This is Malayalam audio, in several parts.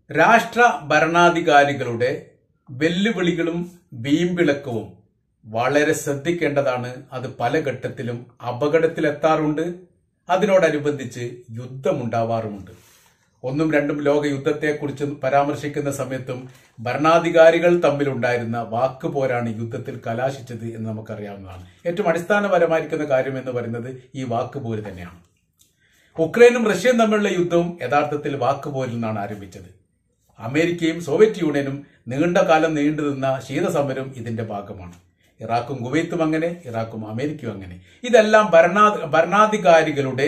രാഷ്ട്ര ഭരണാധികാരികളുടെ വെല്ലുവിളികളും വീമ്പിളക്കവും വളരെ ശ്രദ്ധിക്കേണ്ടതാണ്. അത് പല ഘട്ടത്തിലും അപകടത്തിലെത്താറുണ്ട്. അതിനോടനുബന്ധിച്ച് യുദ്ധമുണ്ടാവാറുമുണ്ട്. ഒന്നും രണ്ടും ലോക യുദ്ധത്തെക്കുറിച്ച് പരാമർശിക്കുന്ന സമയത്തും ഭരണാധികാരികൾ തമ്മിലുണ്ടായിരുന്ന വാക്കുപോരാണ് യുദ്ധത്തിൽ കലാശിച്ചത് എന്ന് നമുക്കറിയാവുന്നതാണ്. ഏറ്റവും അടിസ്ഥാനപരമായിരിക്കുന്ന കാര്യം എന്ന് പറയുന്നത് ഈ വാക്കുപോര് തന്നെയാണ്. ഉക്രൈനും റഷ്യയും തമ്മിലുള്ള യുദ്ധവും യഥാർത്ഥത്തിൽ വാക്കുപോരിൽ നിന്നാണ് ആരംഭിച്ചത്. അമേരിക്കയും സോവിയറ്റ് യൂണിയനും നീണ്ട കാലം നീണ്ടുനിന്ന ശീതസമരം ഇതിന്റെ ഭാഗമാണ്. ഇറാഖും കുവൈത്തും അങ്ങനെ, ഇറാഖും അമേരിക്കയും അങ്ങനെ. ഇതെല്ലാം ഭരണാധികാരികളുടെ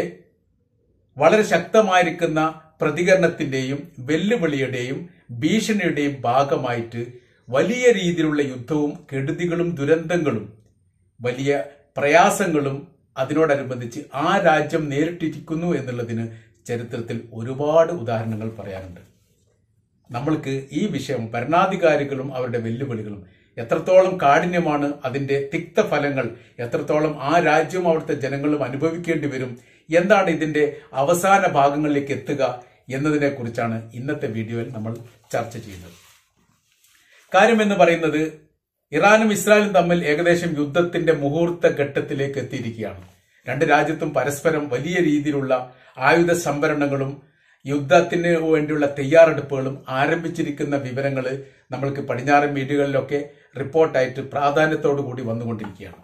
വളരെ ശക്തമായിരിക്കുന്ന പ്രതികരണത്തിന്റെയും വെല്ലുവിളിയുടെയും ഭീഷണിയുടെയും ഭാഗമായിട്ട് വലിയ രീതിയിലുള്ള യുദ്ധവും കെടുതികളും ദുരന്തങ്ങളും വലിയ പ്രയാസങ്ങളും അതിനോടനുബന്ധിച്ച് ആ രാജ്യം നേരിട്ടിരിക്കുന്നു എന്നുള്ളതിന് ചരിത്രത്തിൽ ഒരുപാട് ഉദാഹരണങ്ങൾ പറയാനുണ്ട്. നമ്മൾക്ക് ഈ വിഷയം ഭരണാധികാരികളും അവരുടെ വെല്ലുവിളികളും എത്രത്തോളം കാഠിന്യമാണ്, അതിന്റെ തിക്തഫലങ്ങൾ എത്രത്തോളം ആ രാജ്യവും അവിടുത്തെ ജനങ്ങളും അനുഭവിക്കേണ്ടി വരും, എന്താണ് ഇതിന്റെ അവസാന ഭാഗങ്ങളിലേക്ക് എത്തുക എന്നതിനെ കുറിച്ചാണ് ഇന്നത്തെ വീഡിയോയിൽ നമ്മൾ ചർച്ച ചെയ്യുന്നത്. കാര്യമെന്ന് പറയുന്നത് ഇറാനും ഇസ്രായേലും തമ്മിൽ ഏകദേശം യുദ്ധത്തിന്റെ മുഹൂർത്ത ഘട്ടത്തിലേക്ക് എത്തിയിരിക്കുകയാണ്. രണ്ട് രാജ്യത്തും പരസ്പരം വലിയ രീതിയിലുള്ള ആയുധ സംഭരണങ്ങളും യുദ്ധത്തിന് വേണ്ടിയുള്ള തയ്യാറെടുപ്പുകളും ആരംഭിച്ചിരിക്കുന്ന വിവരങ്ങൾ നമ്മൾക്ക് പടിഞ്ഞാറൻ മീഡിയകളിലൊക്കെ റിപ്പോർട്ടായിട്ട് പ്രാധാന്യത്തോടു കൂടി വന്നുകൊണ്ടിരിക്കുകയാണ്.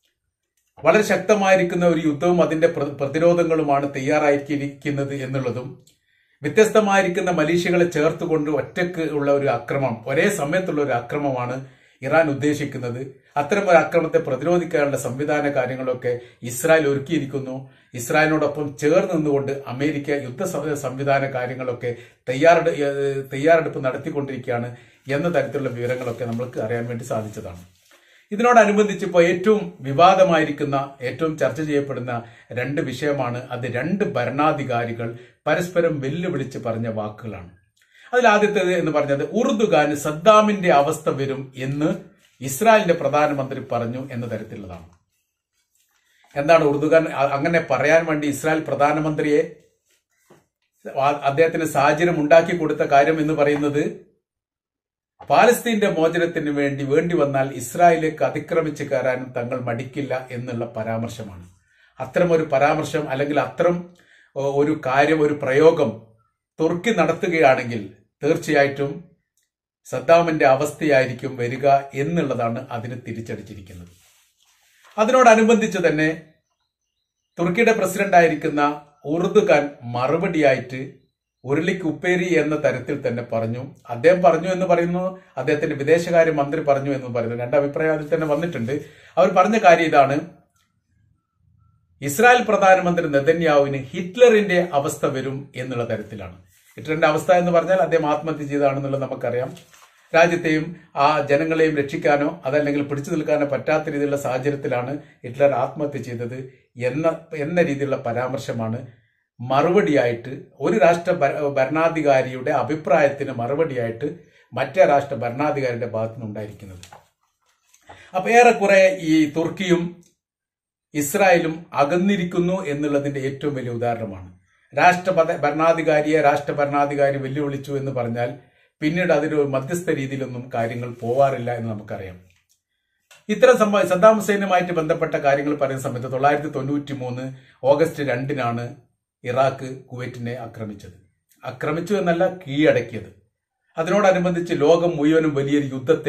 വളരെ ശക്തമായിരിക്കുന്ന ഒരു യുദ്ധവും അതിന്റെ പ്രതിരോധങ്ങളുമാണ് തയ്യാറായിരിക്കുന്നത് എന്നുള്ളതും, വ്യത്യസ്തമായിരിക്കുന്ന മലീഷ്യകളെ ചേർത്തുകൊണ്ട് ഒറ്റക്ക് ഉള്ള ഒരു ആക്രമണം, ഒരേ സമയത്തുള്ള ഒരു ആക്രമണമാണ് ഇറാൻ ഉദ്ദേശിക്കുന്നത്. അത്തരം ഒരു ആക്രമണത്തെ പ്രതിരോധിക്കാനുള്ള സംവിധാന കാര്യങ്ങളൊക്കെ ഇസ്രായേൽ ഒരുക്കിയിരിക്കുന്നു. ഇസ്രായേലിനോടൊപ്പം ചേർന്ന് നിന്നുകൊണ്ട് അമേരിക്ക യുദ്ധ സംവിധാന കാര്യങ്ങളൊക്കെ തയ്യാറെടുപ്പ് നടത്തിക്കൊണ്ടിരിക്കുകയാണ് എന്ന തരത്തിലുള്ള വിവരങ്ങളൊക്കെ നമ്മൾക്ക് അറിയാൻ വേണ്ടി സാധിച്ചതാണ്. ഇതിനോടനുബന്ധിച്ച് ഇപ്പോൾ ഏറ്റവും വിവാദമായിരിക്കുന്ന, ഏറ്റവും ചർച്ച ചെയ്യപ്പെടുന്ന രണ്ട് വിഷയമാണ്. അത് രണ്ട് ഭരണാധികാരികൾ പരസ്പരം വെല്ലുവിളിച്ച് പറഞ്ഞ വാക്കുകളാണ്. അതിൽ ആദ്യത്തേത് എന്ന് പറഞ്ഞത് ഉർദുഗാന് സദ്ദാമിന്റെ അവസ്ഥ വരും എന്ന് ഇസ്രായേലിന്റെ പ്രധാനമന്ത്രി പറഞ്ഞു എന്ന തരത്തിലുള്ളതാണ്. എന്താണ് ഉർദുഗാൻ അങ്ങനെ പറയാൻ വേണ്ടി ഇസ്രായേൽ പ്രധാനമന്ത്രിയെ അദ്ദേഹത്തിന് സാഹചര്യം ഉണ്ടാക്കി കൊടുത്ത കാര്യം എന്ന് പറയുന്നത്, പാലസ്തീന്റെ മോചനത്തിന് വേണ്ടി വന്നാൽ ഇസ്രായേലിലേക്ക് അതിക്രമിച്ച് കയറാനും തങ്ങൾ മടിക്കില്ല എന്നുള്ള പരാമർശമാണ്. അത്തരം ഒരു പരാമർശം അല്ലെങ്കിൽ അത്തരം ഒരു കാര്യം, ഒരു പ്രയോഗം തുർക്കി നടത്തുകയാണെങ്കിൽ തീർച്ചയായിട്ടും സദ്ദാമിന്റെ അവസ്ഥയായിരിക്കും വരിക എന്നുള്ളതാണ് അതിന് തിരിച്ചടിച്ചിരിക്കുന്നത്. അതിനോടനുബന്ധിച്ച് തന്നെ തുർക്കിയുടെ പ്രസിഡന്റായിരിക്കുന്ന ഉർദുഗാൻ മറുപടിയായിട്ട് ഉരുളിക്ക് ഉപ്പേരി എന്ന തരത്തിൽ തന്നെ പറഞ്ഞു. അദ്ദേഹം പറഞ്ഞു എന്ന് പറയുന്നു, അദ്ദേഹത്തിന്റെ വിദേശകാര്യ മന്ത്രി പറഞ്ഞു എന്ന് പറയുന്നു. രണ്ട് അഭിപ്രായം അതിൽ തന്നെ വന്നിട്ടുണ്ട്. അവർ പറഞ്ഞ കാര്യം ഇതാണ്: ഇസ്രായേൽ പ്രധാനമന്ത്രി നെതന്യാഹുവിന് ഹിറ്റ്ലറിന്റെ അവസ്ഥ വരും എന്നുള്ള തരത്തിലാണ്. ഹിറ്റ്ലറിന്റെ അവസ്ഥ എന്ന് പറഞ്ഞാൽ അദ്ദേഹം ആത്മഹത്യ ചെയ്തതാണെന്നുള്ളത് നമുക്കറിയാം. രാജ്യത്തെയും ആ ജനങ്ങളെയും രക്ഷിക്കാനോ അതല്ലെങ്കിൽ പിടിച്ചു നിൽക്കാനോ പറ്റാത്ത രീതിയിലുള്ള സാഹചര്യത്തിലാണ് ഹിറ്റ്ലർ ആത്മഹത്യ ചെയ്തത് എന്ന രീതിയിലുള്ള പരാമർശമാണ് മറുപടിയായിട്ട് ഒരു രാഷ്ട്ര ഭരണാധികാരിയുടെ അഭിപ്രായത്തിന് മറുപടിയായിട്ട് മറ്റേ രാഷ്ട്ര ഭരണാധികാരിയുടെ ഭാഗത്തുനിന്ന് ഉണ്ടായിരിക്കുന്നത്. അപ്പൊ ഏറെക്കുറെ ഈ തുർക്കിയും ഇസ്രായേലും അകന്നിരിക്കുന്നു എന്നുള്ളതിന്റെ ഏറ്റവും വലിയ ഉദാഹരണമാണ്. രാഷ്ട്ര ഭരണാധികാരി വെല്ലുവിളിച്ചു എന്ന് പറഞ്ഞാൽ പിന്നീട് അതിന് മധ്യസ്ഥ രീതിയിലൊന്നും കാര്യങ്ങൾ പോവാറില്ല എന്ന് നമുക്കറിയാം. ഇത്തരം സദ്ദാം ഹുസൈനുമായിട്ട് ബന്ധപ്പെട്ട കാര്യങ്ങൾ പറയുന്ന സമയത്ത് 1993 ഓഗസ്റ്റ് 2 ഇറാഖ് കുവൈറ്റിനെ ആക്രമിച്ചു എന്നല്ല, കീഴടക്കിയത്. അതിനോടനുബന്ധിച്ച് ലോകം മുഴുവനും വലിയൊരു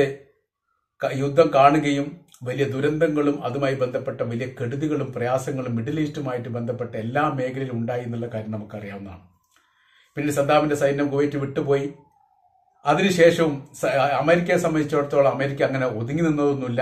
യുദ്ധം കാണുകയും വലിയ ദുരന്തങ്ങളും അതുമായി ബന്ധപ്പെട്ട വലിയ കെടുതികളും പ്രയാസങ്ങളും മിഡിൽ ഈസ്റ്റുമായിട്ട് ബന്ധപ്പെട്ട എല്ലാ മേഖലയിലും ഉണ്ടായി എന്നുള്ള കാര്യം നമുക്കറിയാവുന്നതാണ്. പിന്നെ സദ്ദാമിന്റെ സൈന്യം കുവൈറ്റ് വിട്ടുപോയി. അതിനുശേഷവും അമേരിക്കയെ സംബന്ധിച്ചിടത്തോളം അമേരിക്ക അങ്ങനെ ഒതുങ്ങി നിന്നതൊന്നുമില്ല.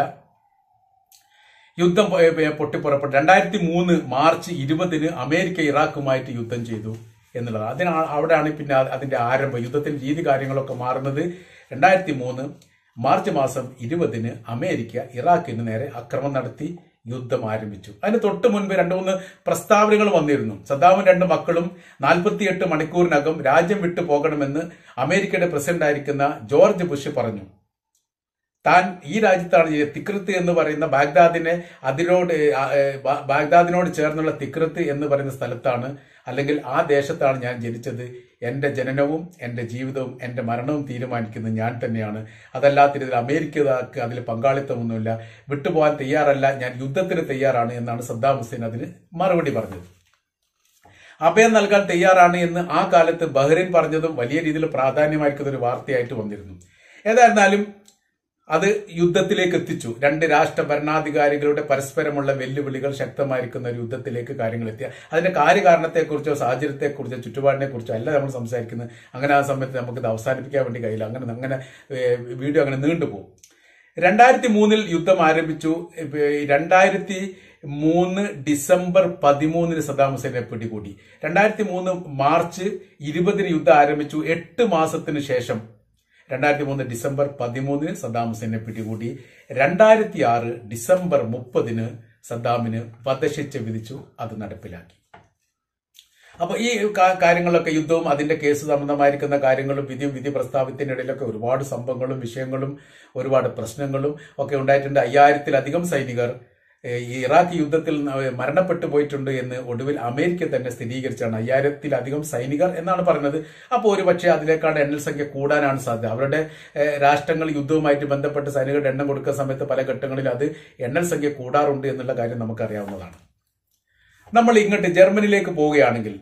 യുദ്ധം പൊട്ടിപ്പുറപ്പെട്ടു. 2003 മാർച്ച് 20 അമേരിക്ക ഇറാഖുമായിട്ട് യുദ്ധം ചെയ്തു എന്നുള്ളതാണ്. അവിടെയാണ് പിന്നെ അതിന്റെ ആരംഭം. യുദ്ധത്തിന്റെ രീതി കാര്യങ്ങളൊക്കെ മാറുന്നത് 2003 മാർച്ച് മാസം 20 അമേരിക്ക ഇറാഖിന് നേരെ ആക്രമണം നടത്തി യുദ്ധം ആരംഭിച്ചു. അതിന് തൊട്ട് മുൻപ് 2-3 പ്രസ്താവനകൾ വന്നിരുന്നു. സദ്ദാമും 2 മക്കളും 48 മണിക്കൂറിനകം രാജ്യം വിട്ടു പോകണമെന്ന് അമേരിക്കയുടെ പ്രസിഡന്റായിരിക്കുന്ന ജോർജ് ബുഷ് പറഞ്ഞു. താൻ ഈ രാജ്യത്താണ് തിക്രിത്ത് എന്ന് പറയുന്ന ബാഗ്ദാദിനോട് ചേർന്നുള്ള തിക്രിത്ത് എന്ന് പറയുന്ന സ്ഥലത്താണ് അല്ലെങ്കിൽ ആ ദേശത്താണ് ഞാൻ ജനിച്ചത്, എന്റെ ജനനവും എന്റെ ജീവിതവും എന്റെ മരണവും തീരുമാനിക്കുന്നത് ഞാൻ തന്നെയാണ്. അതല്ലാത്ത രീതിയിൽ അമേരിക്കക്ക് അതിൽ പങ്കാളിത്തമൊന്നുമില്ല, വിട്ടുപോകാൻ തയ്യാറല്ല, ഞാൻ യുദ്ധത്തിന് തയ്യാറാണ് എന്നാണ് സദ്ദാം ഹുസൈൻ അതിന് മറുപടി പറഞ്ഞത്. അഭയം നൽകാൻ തയ്യാറാണ് എന്ന് ആ കാലത്ത് ബഹ്റൈൻ പറഞ്ഞതും വലിയ രീതിയിൽ പ്രാധാന്യമായിരിക്കുന്ന ഒരു വാർത്തയായിട്ട് വന്നിരുന്നു. ഏതായിരുന്നാലും അത് യുദ്ധത്തിലേക്ക് എത്തിച്ചു. രണ്ട് രാഷ്ട്ര ഭരണാധികാരികളുടെ പരസ്പരമുള്ള വെല്ലുവിളികൾ ശക്തമായിരിക്കുന്ന ഒരു യുദ്ധത്തിലേക്ക് കാര്യങ്ങൾ എത്തിയ അതിന്റെ കാര്യകാരണത്തെക്കുറിച്ചോ സാഹചര്യത്തെക്കുറിച്ചോ ചുറ്റുപാടിനെക്കുറിച്ചോ അല്ല നമ്മൾ സംസാരിക്കുന്നത്. അങ്ങനെ ആ സമയത്ത് നമുക്കിത് അവസാനിപ്പിക്കാൻ വേണ്ടി കഴിയില്ല. അങ്ങനെ വീഡിയോ അങ്ങനെ നീണ്ടുപോകും. 2003 യുദ്ധം ആരംഭിച്ചു. 2003 ഡിസംബർ 13 സദ്ദാം ഹുസൈനെ പിടികൂടി. 2003 മാർച്ച് 20 യുദ്ധം ആരംഭിച്ചു. 8 മാസത്തിന് ശേഷം 2003 ഡിസംബർ 13 സദ്ദാം ഹുസൈനെ പിടികൂടി. 2006 ഡിസംബർ 30 സദ്ദാമിന് വധശിക്ഷ വിധിച്ചു. അത് നടപ്പിലാക്കി. അപ്പൊ ഈ കാര്യങ്ങളൊക്കെ യുദ്ധവും അതിന്റെ കേസ് സംബന്ധമായിരിക്കുന്ന കാര്യങ്ങളും വിധി പ്രസ്താവത്തിന്റെ ഇടയിലൊക്കെ ഒരുപാട് സംഭവങ്ങളും വിഷയങ്ങളും ഒരുപാട് പ്രശ്നങ്ങളും ഒക്കെ ഉണ്ടായിട്ടുണ്ട്. 5000-ലധികം സൈനികർ ഇറാഖ് യുദ്ധത്തിൽ മരണപ്പെട്ടു പോയിട്ടുണ്ട് എന്ന് ഒടുവിൽ അമേരിക്ക തന്നെ സ്ഥിരീകരിച്ചാണ്. 5000-ലധികം സൈനികർ എന്നാണ് പറഞ്ഞത്. അപ്പോൾ ഒരുപക്ഷെ അതിലേക്കാണ് എണ്ണൽ സംഖ്യ കൂടാനാണ് സാധ്യത. അവരുടെ രാഷ്ട്രങ്ങൾ യുദ്ധവുമായിട്ട് ബന്ധപ്പെട്ട് സൈനികരുടെ എണ്ണം കൊടുക്കുന്ന സമയത്ത് പല ഘട്ടങ്ങളിൽ അത് എണ്ണൽ സംഖ്യ കൂടാറുണ്ട് എന്നുള്ള കാര്യം നമുക്കറിയാവുന്നതാണ്. നമ്മൾ ഇങ്ങോട്ട് ജർമ്മനിയിലേക്ക് പോവുകയാണെങ്കിൽ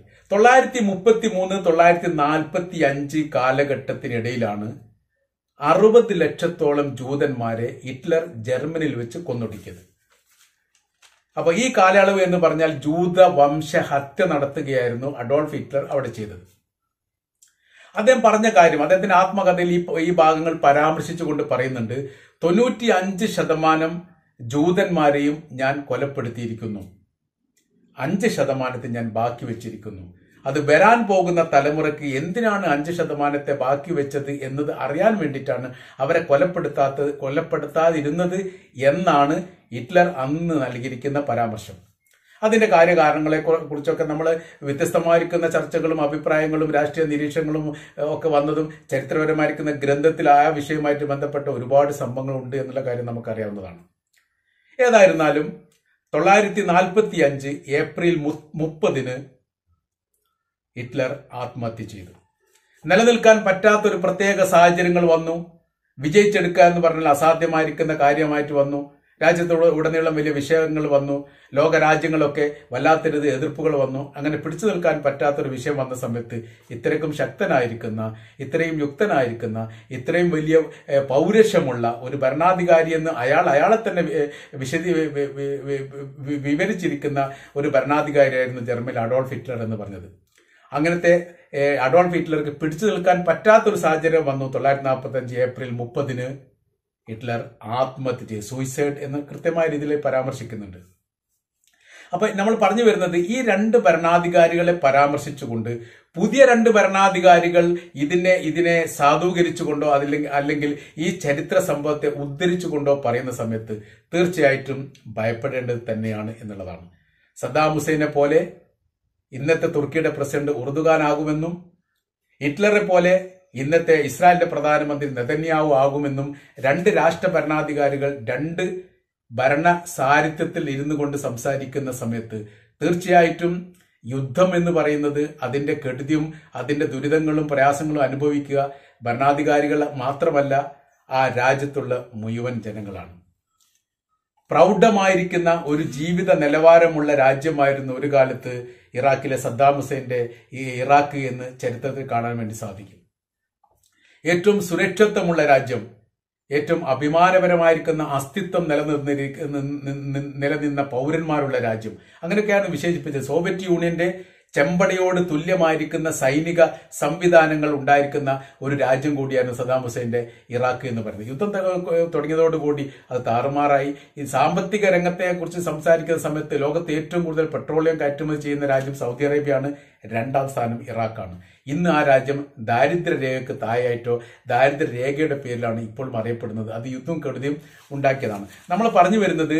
933-945 കാലഘട്ടത്തിനിടയിലാണ് 60 ലക്ഷത്തോളം ജൂതന്മാരെ ഹിറ്റ്ലർ ജർമ്മനിയിൽ വെച്ച് കൊന്നൊടുക്കിയത്. അപ്പൊ ഈ കാലയളവ് എന്ന് പറഞ്ഞാൽ ജൂത വംശഹത്യ നടത്തുകയായിരുന്നു അഡോൾഫ് ഹിറ്റ്ലർ അവിടെ ചെയ്തത്. അദ്ദേഹം പറഞ്ഞ കാര്യം അദ്ദേഹത്തിന്റെ ആത്മകഥയിൽ ഈ ഭാഗങ്ങൾ പരാമർശിച്ചുകൊണ്ട് പറയുന്നുണ്ട്. 95% ജൂതന്മാരെയും ഞാൻ കൊലപ്പെടുത്തിയിരിക്കുന്നു, 5% ഞാൻ ബാക്കി വെച്ചിരിക്കുന്നു. അത് വരാൻ പോകുന്ന തലമുറയ്ക്ക് എന്തിനാണ് 5% ബാക്കി വെച്ചത് എന്നത് അറിയാൻ വേണ്ടിയിട്ടാണ് അവരെ കൊലപ്പെടുത്താതിരുന്നത് എന്നാണ് ഹിറ്റ്ലർ അന്ന് നൽകിയിരിക്കുന്ന പരാമർശം. അതിന്റെ കാര്യകാരണങ്ങളെ കുറിച്ചൊക്കെ നമ്മൾ വ്യത്യസ്തമായിരിക്കുന്ന ചർച്ചകളും അഭിപ്രായങ്ങളും രാഷ്ട്രീയ നിരീക്ഷണങ്ങളും ഒക്കെ വന്നതും ചരിത്രപരമായിരിക്കുന്ന ഗ്രന്ഥത്തിൽ ആ വിഷയവുമായിട്ട് ബന്ധപ്പെട്ട ഒരുപാട് സംഭവങ്ങളുണ്ട് എന്നുള്ള കാര്യം നമുക്കറിയാവുന്നതാണ്. ഏതായിരുന്നാലും 945 ഏപ്രിൽ 30 ഹിറ്റ്ലർ ആത്മഹത്യ ചെയ്തു. നിലനിൽക്കാൻ പറ്റാത്തൊരു പ്രത്യേക സാഹചര്യങ്ങൾ വന്നു. വിജയിച്ചെടുക്കുക എന്ന് പറഞ്ഞാൽ അസാധ്യമായിരിക്കുന്ന കാര്യമായിട്ട് വന്നു. രാജ്യത്തോട് ഉടനീളം വലിയ വിഷയങ്ങൾ വന്നു. ലോകരാജ്യങ്ങളൊക്കെ വല്ലാത്തൊരു എതിർപ്പുകൾ വന്നു. അങ്ങനെ പിടിച്ചു നിൽക്കാൻ പറ്റാത്തൊരു വിഷയം വന്ന സമയത്ത് ഇത്രയ്ക്കും ശക്തനായിരിക്കുന്ന, ഇത്രയും യുക്തനായിരിക്കുന്ന, ഇത്രയും വലിയ പൗരുഷമുള്ള ഒരു ഭരണാധികാരി എന്ന് അയാളെ തന്നെ വിവരിച്ചിരിക്കുന്ന ഒരു ഭരണാധികാരിയായിരുന്നു ജർമ്മനിൽ അഡോൾഫ് ഹിറ്റ്ലർ എന്ന് പറഞ്ഞത്. അങ്ങനത്തെ അഡോൾഫ് ഹിറ്റ്ലർക്ക് പിടിച്ചു നിൽക്കാൻ പറ്റാത്തൊരു സാഹചര്യം വന്നു. 945 ഏപ്രിൽ 30 ഹിറ്റ്ലർ ആത്മഹത്യ ചെയ്തു. സൂയിസൈഡ് എന്ന് കൃത്യമായ രീതിയിൽ പരാമർശിക്കുന്നുണ്ട്. അപ്പൊ നമ്മൾ പറഞ്ഞു വരുന്നത് ഈ 2 ഭരണാധികാരികളെ പരാമർശിച്ചുകൊണ്ട് പുതിയ 2 ഭരണാധികാരികൾ ഇതിനെ സാധൂകരിച്ചുകൊണ്ടോ അല്ലെങ്കിൽ ഈ ചരിത്ര സംഭവത്തെ ഉദ്ധരിച്ചുകൊണ്ടോ പറയുന്ന സമയത്ത് തീർച്ചയായിട്ടും ഭയപ്പെടേണ്ടത് തന്നെയാണ് എന്നുള്ളതാണ്. സദ്ദാം ഹുസൈനെ പോലെ ഇന്നത്തെ തുർക്കിയുടെ പ്രസിഡന്റ് ഉർദുഗാൻ ആകുമെന്നും ഹിറ്റ്ലറെ പോലെ ഇന്നത്തെ ഇസ്രായേലിന്റെ പ്രധാനമന്ത്രി നെതന്യാഹു ആകുമെന്നും 2 രാഷ്ട്ര ഭരണാധികാരികൾ 2 ഭരണ സാരിത്യത്തിൽ ഇരുന്നു കൊണ്ട് സംസാരിക്കുന്ന സമയത്ത് തീർച്ചയായിട്ടും യുദ്ധം എന്ന് പറയുന്നത് അതിന്റെ കെടുതിയും അതിന്റെ ദുരിതങ്ങളും പ്രയാസങ്ങളും അനുഭവിക്കുക ഭരണാധികാരികൾ മാത്രമല്ല, ആ രാജ്യത്തുള്ള മുഴുവൻ ജനങ്ങളാണ്. പ്രൗഢമായിരിക്കുന്ന ഒരു ജീവിത നിലവാരമുള്ള രാജ്യമായിരുന്നു ഒരു കാലത്ത് ഇറാഖിലെ സദ്ദാം ഹുസൈന്റെ ഈ ഇറാഖ് എന്ന് ചരിത്രത്തിൽ കാണാൻ വേണ്ടി സാധിക്കും. ഏറ്റവും സുരക്ഷിതത്വമുള്ള രാജ്യം, ഏറ്റവും അഭിമാനപരമായിരിക്കുന്ന അസ്തിത്വം നിലനിന്ന പൗരന്മാരുള്ള രാജ്യം, അങ്ങനെയൊക്കെയാണ് വിശേഷിപ്പിച്ചത്. സോവിയറ്റ് യൂണിയന്റെ ചെമ്പടയോട് തുല്യമായിരിക്കുന്ന സൈനിക സംവിധാനങ്ങൾ ഉണ്ടായിരിക്കുന്ന ഒരു രാജ്യം കൂടിയായിരുന്നു സദ്ദാം ഹുസൈന്റെ ഇറാഖ് എന്ന് പറയുന്നത്. യുദ്ധം തുടങ്ങിയതോടുകൂടി അത് താറുമാറായി. ഈ സാമ്പത്തിക രംഗത്തെ കുറിച്ച് സംസാരിക്കുന്ന സമയത്ത് ലോകത്ത് ഏറ്റവും കൂടുതൽ പെട്രോളിയം കയറ്റുമതി ചെയ്യുന്ന രാജ്യം സൗദി അറേബ്യയാണ്, 2ാം സ്ഥാനം ഇറാഖാണ്. ഇന്ന് ആ രാജ്യം ദാരിദ്ര്യരേഖയ്ക്ക് താഴെയായിട്ടോ ദാരിദ്ര്യരേഖയുടെ പേരിലാണ് ഇപ്പോഴും അറിയപ്പെടുന്നത്. അത് യുദ്ധവും കെടുതിയും ഉണ്ടാക്കിയതാണ്. നമ്മൾ പറഞ്ഞു വരുന്നത്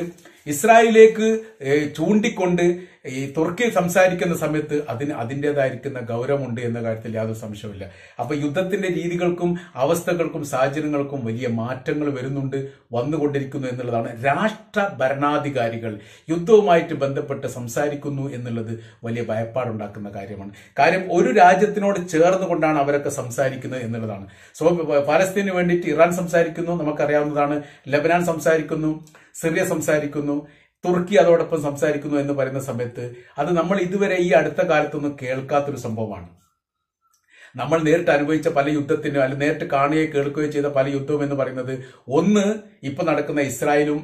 ഇസ്രായേലിലേക്ക് ചൂണ്ടിക്കൊണ്ട് ഈ തുർക്കി സംസാരിക്കുന്ന സമയത്ത് അതിൻ്റെതായിരിക്കുന്ന ഗൗരവമുണ്ട് എന്ന കാര്യത്തിൽ യാതൊരു സംശയമില്ല. അപ്പൊ യുദ്ധത്തിന്റെ രീതികൾക്കും അവസ്ഥകൾക്കും സാഹചര്യങ്ങൾക്കും വലിയ മാറ്റങ്ങൾ വന്നുകൊണ്ടിരിക്കുന്നു എന്നുള്ളതാണ്. രാഷ്ട്ര ഭരണാധികാരികൾ യുദ്ധവുമായിട്ട് ബന്ധപ്പെട്ട് സംസാരിക്കുന്നു എന്നുള്ളത് വലിയ ഭയപ്പാടുണ്ടാക്കുന്ന കാര്യമാണ്. കാര്യം ഒരു രാജ്യത്തിനോട് ചേർന്നുകൊണ്ടാണ് അവരൊക്കെ സംസാരിക്കുന്നത് എന്നുള്ളതാണ്. പാലസ്തീന് വേണ്ടിയിട്ട് ഇറാൻ സംസാരിക്കുന്നു, നമുക്കറിയാവുന്നതാണ്. ലെബനാൻ സംസാരിക്കുന്നു, സിറിയ സംസാരിക്കുന്നു, തുർക്കി അതോടൊപ്പം സംസാരിക്കുന്നു എന്ന് പറയുന്ന സമയത്ത് അത് നമ്മൾ ഇതുവരെ ഈ അടുത്ത കാലത്തൊന്നും കേൾക്കാത്തൊരു സംഭവമാണ്. നമ്മൾ നേരിട്ട് അനുഭവിച്ച പല യുദ്ധത്തിനും അല്ലെങ്കിൽ നേരിട്ട് കാണുകയോ കേൾക്കുകയോ ചെയ്ത പല യുദ്ധവും എന്ന് പറയുന്നത് ഒന്ന് ഇപ്പൊ നടക്കുന്ന ഇസ്രായേലും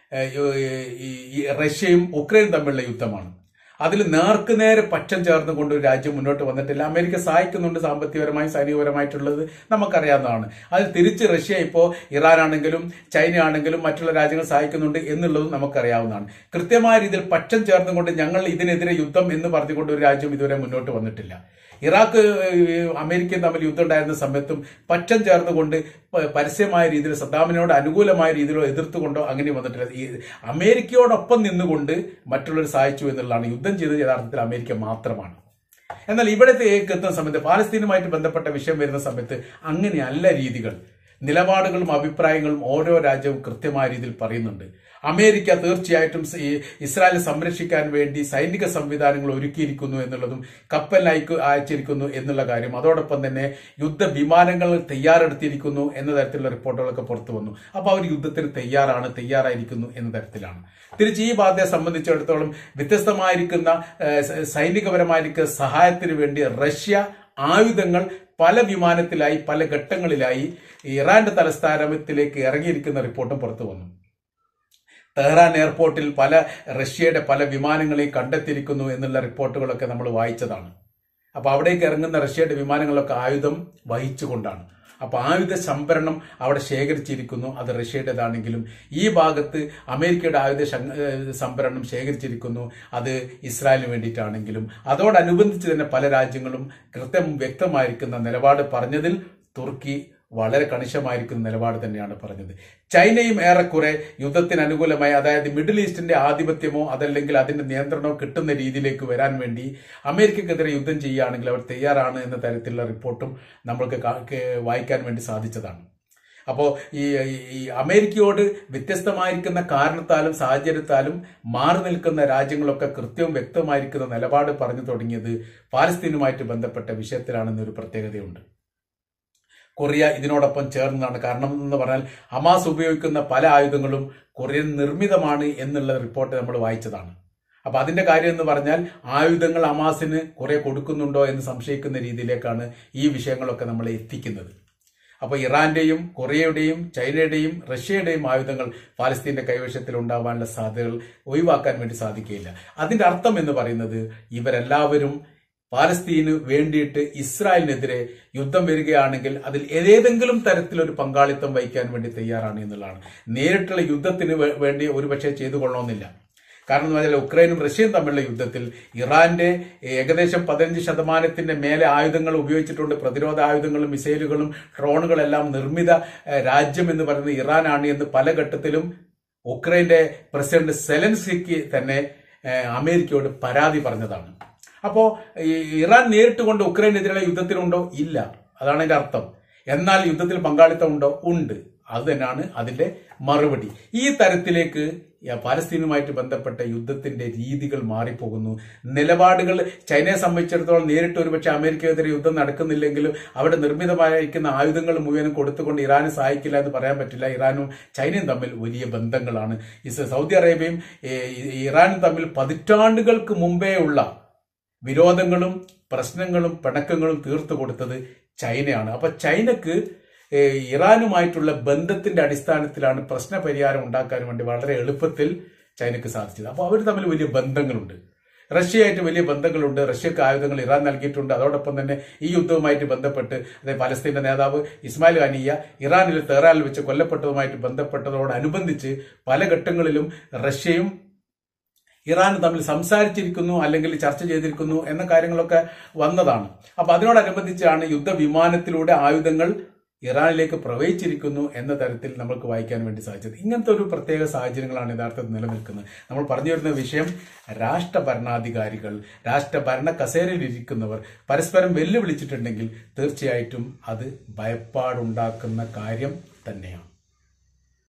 റഷ്യയും ഉക്രൈനും തമ്മിലുള്ള യുദ്ധമാണ്. അതിൽ നേർക്കുനേരെ പക്ഷം ചേർന്നുകൊണ്ട് ഒരു രാജ്യം മുന്നോട്ട് വന്നിട്ടില്ല. അമേരിക്ക സഹായിക്കുന്നുണ്ട് സാമ്പത്തികപരമായും സൈനികപരമായിട്ടുള്ളത് നമുക്കറിയാവുന്നതാണ്. അതിൽ തിരിച്ച് റഷ്യ ഇപ്പോൾ ഇറാൻ ആണെങ്കിലും ചൈന ആണെങ്കിലും മറ്റുള്ള രാജ്യങ്ങൾ സഹായിക്കുന്നുണ്ട് എന്നുള്ളതും നമുക്കറിയാവുന്നതാണ്. കൃത്യമായ രീതിയിൽ പക്ഷം ചേർന്നുകൊണ്ട് ഞങ്ങൾ ഇതിനെതിരെ യുദ്ധം എന്ന് പറഞ്ഞുകൊണ്ട് ഒരു രാജ്യം ഇതുവരെ മുന്നോട്ട് വന്നിട്ടില്ല. ഇറാഖ് അമേരിക്കയും തമ്മിൽ യുദ്ധം ഉണ്ടായിരുന്ന സമയത്തും പക്ഷം ചേർന്നുകൊണ്ട് പരസ്യമായ രീതിയിൽ സദ്ദാമിനോട് അനുകൂലമായ രീതിയിലോ എതിർത്തുകൊണ്ടോ അങ്ങനെ വന്നിട്ടില്ല. ഈ അമേരിക്കയോടൊപ്പം നിന്നുകൊണ്ട് മറ്റുള്ളവർ സഹായിച്ചു എന്നുള്ളതാണ്. യുദ്ധം ചെയ്തത് യഥാർത്ഥത്തിൽ അമേരിക്ക മാത്രമാണ്. എന്നാൽ ഇവിടത്തെ എത്തുന്ന സമയത്ത് പാലസ്തീനുമായിട്ട് ബന്ധപ്പെട്ട വിഷയം വരുന്ന സമയത്ത് അങ്ങനെയല്ല രീതികൾ. നിലപാടുകളും അഭിപ്രായങ്ങളും ഓരോ രാജ്യവും കൃത്യമായ രീതിയിൽ പറയുന്നുണ്ട്. അമേരിക്ക തീർച്ചയായിട്ടും ഇസ്രായേലിനെ സംരക്ഷിക്കാൻ വേണ്ടി സൈനിക സംവിധാനങ്ങൾ ഒരുക്കിയിരിക്കുന്നു എന്നുള്ളതും കപ്പൽ അയച്ചിരിക്കുന്നു എന്നുള്ള കാര്യം, അതോടൊപ്പം തന്നെ യുദ്ധവിമാനങ്ങൾ തയ്യാറെടുത്തിരിക്കുന്നു എന്ന തരത്തിലുള്ള റിപ്പോർട്ടുകളൊക്കെ പുറത്തു വന്നു. അപ്പൊ അവർ യുദ്ധത്തിന് തയ്യാറായിരിക്കുന്നു എന്ന തരത്തിലാണ്. തിരിച്ച് ഈ ബാധയെ സംബന്ധിച്ചിടത്തോളം വ്യത്യസ്തമായിരിക്കുന്ന സൈനികപരമായിരിക്കുന്ന സഹായത്തിന് വേണ്ടി റഷ്യ ആയുധങ്ങൾ പല വിമാനത്തിലായി പല ഘട്ടങ്ങളിലായി ഇറാന്റെ തലസ്ഥാനത്തിലേക്ക് ഇറങ്ങിയിരിക്കുന്ന റിപ്പോർട്ടും പുറത്തു വന്നു. തെഹ്റാൻ എയർപോർട്ടിൽ റഷ്യയുടെ പല വിമാനങ്ങളെയും കണ്ടെത്തിയിരിക്കുന്നു എന്നുള്ള റിപ്പോർട്ടുകളൊക്കെ നമ്മൾ വായിച്ചതാണ്. അപ്പൊ അവിടേക്ക് ഇറങ്ങുന്ന റഷ്യയുടെ വിമാനങ്ങളൊക്കെ ആയുധം വഹിച്ചുകൊണ്ടാണ്. അപ്പൊ ആയുധ സംഭരണം അവിടെ ശേഖരിച്ചിരിക്കുന്നു. അത് റഷ്യയുടേതാണെങ്കിലും ഈ ഭാഗത്ത് അമേരിക്കയുടെ ആയുധ സംഭരണം ശേഖരിച്ചിരിക്കുന്നു. അത് ഇസ്രായേലിന് വേണ്ടിയിട്ടാണെങ്കിലും അതോടനുബന്ധിച്ച് തന്നെ പല രാജ്യങ്ങളും വ്യക്തമായിരിക്കുന്ന നിലപാട് പറഞ്ഞതിൽ തുർക്കി വളരെ കണിശമായിരിക്കുന്ന നിലപാട് തന്നെയാണ് പറഞ്ഞത്. ചൈനയും ഏറെക്കുറെ യുദ്ധത്തിന് അനുകൂലമായി, അതായത് മിഡിൽ ഈസ്റ്റിന്റെ ആധിപത്യമോ അതല്ലെങ്കിൽ അതിന്റെ നിയന്ത്രണമോ കിട്ടുന്ന രീതിയിലേക്ക് വരാൻ വേണ്ടി അമേരിക്കക്കെതിരെ യുദ്ധം ചെയ്യുകയാണെങ്കിൽ അവർ തയ്യാറാണ് എന്ന തരത്തിലുള്ള റിപ്പോർട്ടും നമ്മൾക്ക് വായിക്കാൻ വേണ്ടി സാധിച്ചതാണ്. അപ്പോൾ ഈ അമേരിക്കയോട് വ്യത്യസ്തമായിരിക്കുന്ന കാരണത്താലും സാഹചര്യത്താലും മാറി നിൽക്കുന്ന രാജ്യങ്ങളൊക്കെ കൃത്യവും വ്യക്തമായിരിക്കുന്ന നിലപാട് പറഞ്ഞു തുടങ്ങിയത് പാലസ്തീനുമായിട്ട് ബന്ധപ്പെട്ട വിഷയത്തിലാണെന്നൊരു പ്രത്യേകതയുണ്ട്. കൊറിയ ഇതിനോടൊപ്പം ചേർന്നതാണ്. കാരണം എന്ന് പറഞ്ഞാൽ ഹമാസ് ഉപയോഗിക്കുന്ന പല ആയുധങ്ങളും കൊറിയൻ നിർമ്മിതമാണ് എന്നുള്ള റിപ്പോർട്ട് നമ്മൾ വായിച്ചതാണ്. അപ്പൊ അതിന്റെ കാര്യം എന്ന് പറഞ്ഞാൽ ആയുധങ്ങൾ ഹമാസിന് കുറെ കൊടുക്കുന്നുണ്ടോ എന്ന് സംശയിക്കുന്ന രീതിയിലേക്കാണ് ഈ വിഷയങ്ങളൊക്കെ നമ്മളെ എത്തിക്കുന്നത്. അപ്പൊ ഇറാന്റെയും കൊറിയയുടെയും ചൈനയുടെയും റഷ്യയുടെയും ആയുധങ്ങൾ പാലസ്തീന്റെ കൈവശത്തിൽ ഉണ്ടാവാനുള്ള സാധ്യതകൾ ഒഴിവാക്കാൻ വേണ്ടി സാധിക്കുകയില്ല. അതിന്റെ അർത്ഥം എന്ന് പറയുന്നത് ഇവരെല്ലാവരും പാലസ്തീന് വേണ്ടിയിട്ട് ഇസ്രായേലിനെതിരെ യുദ്ധം വരികയാണെങ്കിൽ അതിൽ ഏതെങ്കിലും തരത്തിലൊരു പങ്കാളിത്തം വഹിക്കാൻ വേണ്ടി തയ്യാറാണ് എന്നുള്ളതാണ്. നേരിട്ടുള്ള യുദ്ധത്തിന് വേണ്ടി ഒരുപക്ഷെ ചെയ്തു കൊള്ളണമെന്നില്ല. കാരണം എന്ന് പറഞ്ഞാൽ ഉക്രൈനും റഷ്യയും തമ്മിലുള്ള യുദ്ധത്തിൽ ഇറാന്റെ ഏകദേശം 15% മേലെ ആയുധങ്ങൾ ഉപയോഗിച്ചിട്ടുണ്ട്. പ്രതിരോധ ആയുധങ്ങളും മിസൈലുകളും ഡ്രോണുകളെല്ലാം നിർമ്മിത രാജ്യം എന്ന് പറയുന്നത് ഇറാനാണ് എന്ന് പല ഘട്ടത്തിലും ഉക്രൈന്റെ പ്രസിഡന്റ് സെലൻസ്കിക്ക് തന്നെ അമേരിക്കയോട് പരാതി പറഞ്ഞതാണ്. അപ്പോ ഇറാൻ നേരിട്ട് കൊണ്ട് ഉക്രൈനെതിരെയുള്ള യുദ്ധത്തിലുണ്ടോ? ഇല്ല. അതാണ് അതിന്റെ അർത്ഥം. എന്നാൽ യുദ്ധത്തിൽ പങ്കാളിത്തം ഉണ്ടോ? ഉണ്ട്. അത് തന്നെയാണ് അതിന്റെ മറുപടി. ഈ തരത്തിലേക്ക് പാലസ്തീനുമായിട്ട് ബന്ധപ്പെട്ട യുദ്ധത്തിന്റെ രീതികൾ മാറിപ്പോകുന്നു. നിലപാടുകൾ ചൈനയെ സംബന്ധിച്ചിടത്തോളം നേരിട്ട് ഒരുപക്ഷെ അമേരിക്കക്കെതിരെ യുദ്ധം നടക്കുന്നില്ലെങ്കിലും അവിടെ നിർമ്മിതമായിരിക്കുന്ന ആയുധങ്ങൾ മുഴുവനും കൊടുത്തുകൊണ്ട് ഇറാനെ സഹായിക്കില്ല എന്ന് പറയാൻ പറ്റില്ല. ഇറാനും ചൈനയും തമ്മിൽ വലിയ ബന്ധങ്ങളാണ്. സൗദി അറേബ്യയും ഇറാനും തമ്മിൽ പതിറ്റാണ്ടുകൾക്ക് മുമ്പേ ഉള്ള വിരോധങ്ങളും പ്രശ്നങ്ങളും പിണക്കങ്ങളും തീർത്തു കൊടുത്തത് ചൈനയാണ്. അപ്പൊ ചൈനക്ക് ഇറാനുമായിട്ടുള്ള ബന്ധത്തിന്റെ അടിസ്ഥാനത്തിലാണ് പ്രശ്നപരിഹാരം ഉണ്ടാക്കാൻ വേണ്ടി വളരെ എളുപ്പത്തിൽ ചൈനക്ക് സാധിച്ചത്. അപ്പോൾ അവർ തമ്മിൽ വലിയ ബന്ധങ്ങളുണ്ട്. റഷ്യയായിട്ട് വലിയ ബന്ധങ്ങളുണ്ട്. റഷ്യക്ക് ആയുധങ്ങൾ ഇറാൻ നൽകിയിട്ടുണ്ട്. അതോടൊപ്പം തന്നെ ഈ യുദ്ധവുമായിട്ട് ബന്ധപ്പെട്ട് അതായത് പലസ്തീന്റെ നേതാവ് ഇസ്മായിൽ ഹാനിയ ഇറാനിൽ തെഹ്റാനിൽ വെച്ച് കൊല്ലപ്പെട്ടതുമായിട്ട് ബന്ധപ്പെട്ടതോടനുബന്ധിച്ച് പല ഘട്ടങ്ങളിലും റഷ്യയും ഇറാനും തമ്മിൽ സംസാരിച്ചിരിക്കുന്നു അല്ലെങ്കിൽ ചർച്ച ചെയ്തിരിക്കുന്നു എന്ന കാര്യങ്ങളൊക്കെ വന്നതാണ്. അപ്പൊ അതിനോടനുബന്ധിച്ചാണ് യുദ്ധവിമാനത്തിലൂടെ ആയുധങ്ങൾ ഇറാനിലേക്ക് പ്രവഹിച്ചിരിക്കുന്നു എന്ന തരത്തിൽ നമുക്ക് വായിക്കാൻ വേണ്ടി സാധിച്ചത്. ഇങ്ങനത്തെ ഒരു പ്രത്യേക സാഹചര്യങ്ങളാണ് യഥാർത്ഥത്തിൽ നിലനിൽക്കുന്നത്. നമ്മൾ പറഞ്ഞു വരുന്ന വിഷയം രാഷ്ട്രഭരണാധികാരികൾ, രാഷ്ട്രഭരണ കസേരയിലിരിക്കുന്നവർ പരസ്പരം വെല്ലുവിളിച്ചിട്ടുണ്ടെങ്കിൽ തീർച്ചയായിട്ടും അത് ഭയപ്പാടുണ്ടാക്കുന്ന കാര്യം തന്നെയാണ്.